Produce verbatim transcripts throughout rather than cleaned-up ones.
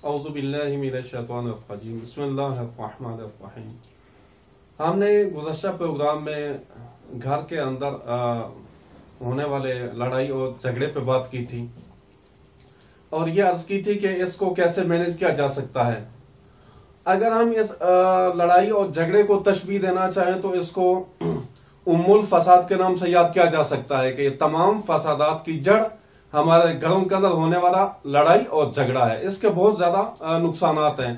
औज़ुबिल्लाहि मिनश्शैतानिर्रजीम बिस्मिल्लाहिर्रहमानिर्रहीम। हमने गुज़श्ता प्रोग्राम में घर के अंदर आ, होने वाले लड़ाई और झगड़े पे बात की थी और ये अर्ज की थी कि इसको कैसे मैनेज किया जा सकता है। अगर हम इस आ, लड़ाई और झगड़े को तशबीह देना चाहें तो इसको उम्मुल फसाद के नाम से याद किया जा सकता है कि तमाम फसादात की जड़ हमारे घरों के अंदर होने वाला लड़ाई और झगड़ा है। इसके बहुत ज्यादा नुकसानात हैं।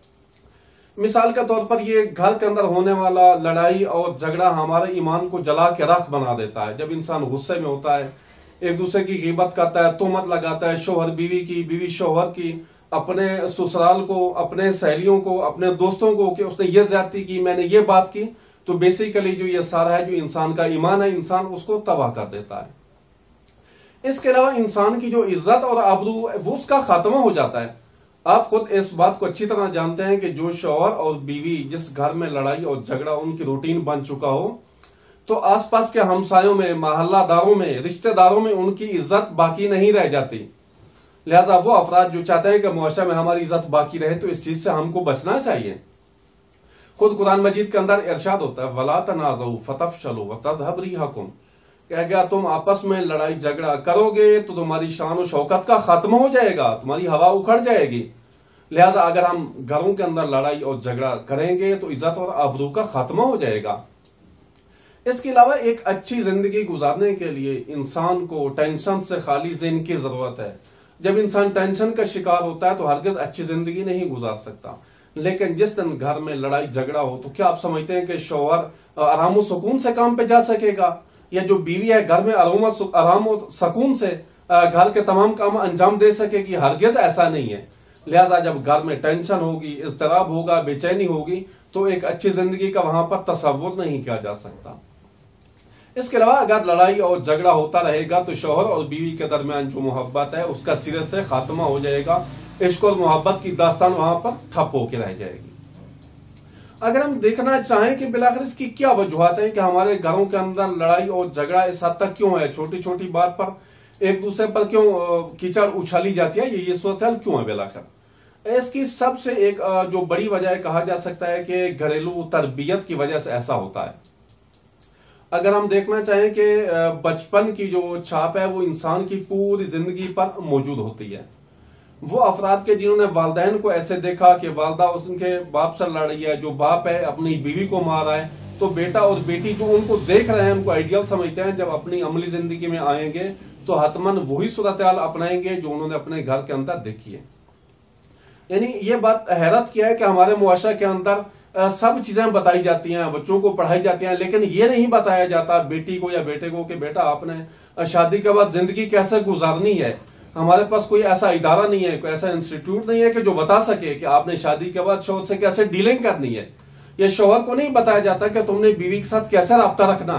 मिसाल के तौर पर ये घर के अंदर होने वाला लड़ाई और झगड़ा हमारे ईमान को जला के राख बना देता है। जब इंसान गुस्से में होता है, एक दूसरे की ग़ीबत करता है, तोहमत लगाता है, शोहर बीवी की, बीवी शोहर की, अपने ससुराल को, अपने सहेलियों को, अपने दोस्तों को कि उसने ये ज्यादती की, मैंने ये बात की, तो बेसिकली जो ये सारा है जो इंसान का ईमान है, इंसान उसको तबाह कर देता है। इसके अलावा इंसान की जो इज्जत और आबरू वो उसका खात्मा हो जाता है। आप खुद इस बात को अच्छी तरह जानते हैं कि जो शौहर और बीवी जिस घर में लड़ाई और झगड़ा उनकी रूटीन बन चुका हो, तो आसपास के हमसायों में, महल्लादारों में, रिश्तेदारों में उनकी इज्जत बाकी नहीं रह जाती। लिहाजा वो अफराद जो चाहते हैं कि मुआशरे में हमारी इज्जत बाकी रहे, तो इस चीज से हमको बचना चाहिए। खुद कुरान मजीद के अंदर इरशाद होता है, वला तनाज़ऊ फतफशलू वतज़हब रिहुकुम, कह गया तुम आपस में लड़ाई झगड़ा करोगे तो तुम्हारी शान और शौकत का खात्मा हो जाएगा, तुम्हारी हवा उखड़ जाएगी। लिहाजा अगर हम घरों के अंदर लड़ाई और झगड़ा करेंगे तो इज्जत और आबरू का खात्मा हो जाएगा। इसके अलावा एक अच्छी जिंदगी गुजारने के लिए इंसान को टेंशन से खाली ज़हन की जरूरत है। जब इंसान टेंशन का शिकार होता है तो हरगिज अच्छी जिंदगी नहीं गुजार सकता। लेकिन जिस दिन घर में लड़ाई झगड़ा हो तो क्या आप समझते हैं कि शौहर आराम सुकून से काम पे जा सकेगा, या जो बीवी है घर में आराम और सुकून से घर के तमाम काम अंजाम दे सकेगी? हरगिज ऐसा नहीं है। लिहाजा जब घर में टेंशन होगी, इज़्तिराब होगा, बेचैनी होगी, तो एक अच्छी जिंदगी का वहां पर तसव्वुर नहीं किया जा सकता। इसके अलावा अगर लड़ाई और झगड़ा होता रहेगा तो शौहर और बीवी के दरमियान जो मोहब्बत है उसका सिरे से खात्मा हो जाएगा। इश्क और मोहब्बत की दास्तान वहां पर ठप होकर रह जाएगी। अगर हम देखना चाहें कि बिलाखिर इसकी क्या वजूहत है कि हमारे घरों के अंदर लड़ाई और झगड़ा इस हद तक क्यों है, छोटी छोटी बात पर एक दूसरे पर क्यों कीचड़ उछाली जाती है, ये ये सूरत क्यों है बिलाखिर, इसकी सबसे एक जो बड़ी वजह कहा जा सकता है कि घरेलू तरबियत की वजह से ऐसा होता है। अगर हम देखना चाहें कि बचपन की जो छाप है वो इंसान की पूरी जिंदगी पर मौजूद होती है। वो अफराद के जिन्होंने वालदैन को ऐसे देखा कि वालदा उनके बाप से लड़ रही है, जो बाप है अपनी बीवी को मार रहा है, तो बेटा और बेटी जो उनको देख रहे हैं, उनको आइडियल समझते हैं, जब अपनी अमली जिंदगी में आएंगे तो हतमन वही सूरत हाल अपनाएंगे जो उन्होंने अपने घर के अंदर देखी है। यानी ये बात हैरत की है कि हमारे मुआशरे के अंदर सब चीजें बताई जाती हैं, बच्चों को पढ़ाई जाती हैं, लेकिन ये नहीं बताया जाता बेटी को या बेटे को कि बेटा आपने शादी के बाद जिंदगी कैसे गुजारनी है। हमारे पास कोई ऐसा इदारा नहीं है, कोई ऐसा इंस्टीट्यूट नहीं है कि जो बता सके कि आपने शादी के बाद शौहर से कैसे डीलिंग करनी है। ये शौहर को नहीं बताया जाता कि तुमने बीवी के साथ कैसे राब्ता रखना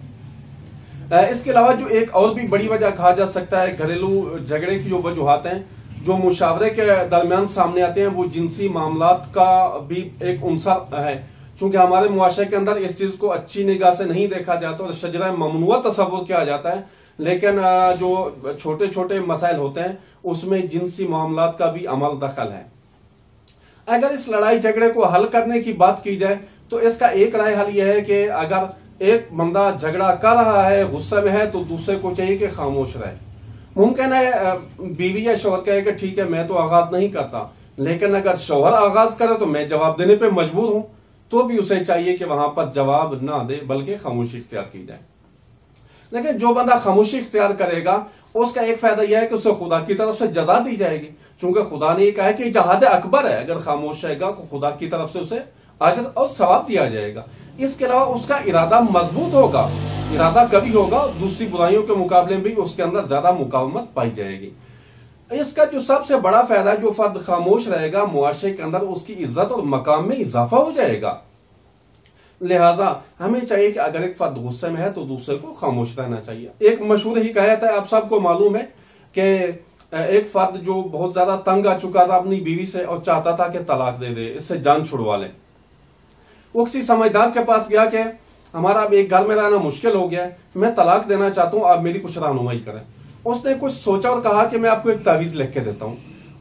है। इसके अलावा जो एक और भी बड़ी वजह कहा जा सकता है घरेलू झगड़े की जो वजूहात हैं जो मुशावरे के दरमियान सामने आते हैं, वो जिनसी मामलात का भी एक उनसर है। चूंकि हमारे मुआशरे के अंदर इस चीज को अच्छी निगाह से नहीं देखा जाता और शजरा ममनुआ तसव्वुर किया जाता है, लेकिन जो छोटे छोटे मसाइल होते हैं उसमें जिनसी मामलात का भी अमल दखल है। अगर इस लड़ाई झगड़े को हल करने की बात की जाए तो इसका एक राय हल यह है कि अगर एक बंदा झगड़ा कर रहा है, गुस्से में है, तो दूसरे को चाहिए कि खामोश रहे। मुमकिन है बीवी या शौहर कहे कि ठीक है मैं तो आगाज नहीं करता, लेकिन अगर शौहर आगाज करे तो मैं जवाब देने पे मजबूर हूं, तो भी उसे चाहिए कि वहां पर जवाब ना दे बल्कि खामोशी इख्तियार की जाए। लेकिन जो बंदा खामोशी इख्तियार करेगा उसका एक फायदा यह है कि उसे खुदा की तरफ से जजा दी जाएगी, चूंकि खुदा ने कहा है कि जहाद अकबर है, अगर खामोश रहेगा तो खुदा की तरफ से उसे अजर और सवाब दिया जाएगा। इसके अलावा उसका इरादा मजबूत होगा, इरादा कभी होगा, दूसरी बुराइयों के मुकाबले में भी उसके अंदर ज्यादा मुकावमत पाई जाएगी। इसका जो सबसे बड़ा फायदा है, जो फर्द खामोश रहेगा मुआशरे के अंदर उसकी इज्जत और मकाम में इजाफा हो जाएगा। लिहाजा हमें चाहिए कि अगर एक फर्द गुस्से में है तो दूसरे को खामोश रहना चाहिए। एक मशहूर ही कहा जाता है, आप सबको मालूम है कि एक फर्द जो बहुत ज्यादा तंग आ चुका था अपनी बीवी से और चाहता था कि तलाक दे दे, इससे जान छुड़वा ले। वो किसी समझदार के पास गया कि हमारा अब एक घर में रहना मुश्किल हो गया है, मैं तलाक देना चाहता हूं, आप मेरी कुछ रहनुमाई करें। उसने कुछ सोचा और कहा कि मैं आपको एक तावीज लिख के देता हूं।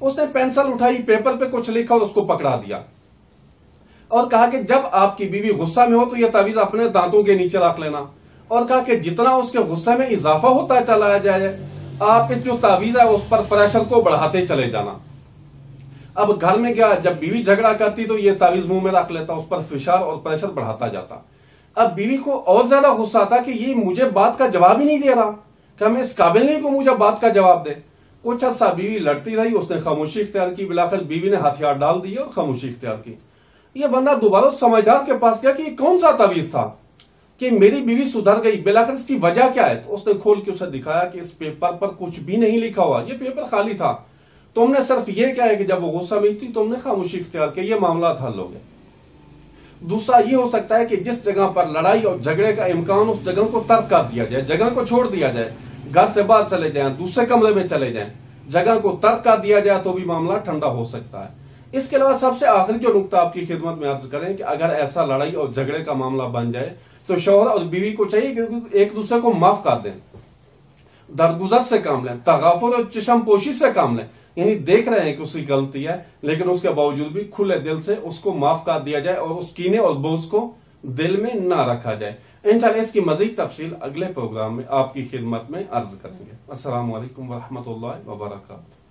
उसने पेंसिल उठाई, पेपर पे कुछ लिखा और उसको पकड़ा दिया और कहा कि जब आपकी बीवी गुस्सा में हो तो यह तावीज अपने दांतों के नीचे रख लेना, और कहा कि जितना उसके गुस्से में इजाफा होता चला जाए आप इस जो तावीज है उस पर प्रेशर को बढ़ाते चले जाना। अब घर में क्या, जब बीवी झगड़ा करती तो ये तावीज मुंह में रख लेता, उस पर फिशार और प्रेशर बढ़ाता जाता। अब बीवी को और ज्यादा गुस्सा आता कि ये मुझे बात का जवाब ही नहीं दे रहा, कि मैं इस काबिल नहीं को मुझे बात का जवाब दे। कुछ अर्सा बीवी लड़ती रही, उसने खामोशी इख्तियार की, बिलाखिर बीवी ने हथियार डाल दिए और खामोशी इख्तियार की। यह बंदा दोबारा समझदार के पास गया कि कौन सा तावीज था कि मेरी बीवी सुधर गई, बिलाखिर इसकी वजह क्या है। तो उसने खोल के उसे दिखाया कि इस पेपर पर कुछ भी नहीं लिखा हुआ, ये पेपर खाली था, तुमने सिर्फ ये क्या है कि जब वो गुस्सा में थी तुमने खामोशी इख्तियार की, ये मामला हल हो गया। दूसरा ये हो सकता है कि जिस जगह पर लड़ाई और झगड़े का इम्कान, उस जगह को तर्क कर दिया जाए, जगह को छोड़ दिया जाए, घर से बाहर चले जाएं, दूसरे कमरे में चले जाएं, जगह को तर्क कर दिया जाए तो भी मामला ठंडा हो सकता है। इसके अलावा सबसे आखिरी जो नुकता आपकी खिदमत में अर्ज करें कि अगर ऐसा लड़ाई और झगड़े का मामला बन जाए तो शौहर और बीवी को चाहिए कि एक दूसरे को माफ कर दें, दरगुजर से काम लें, तगाफुर और चशम पोशी से काम लें। यानी देख रहे हैं कि उसकी गलती है लेकिन उसके बावजूद भी खुले दिल से उसको माफ कर दिया जाए और उस कीने और बोझ को दिल में ना रखा जाए। इंशाअल्लाह इसकी मजीद तफसील अगले प्रोग्राम में आपकी खिदमत में अर्ज करेंगे। अस्सलाम वालेकुम व रहमतुल्लाहि व बरकातहू।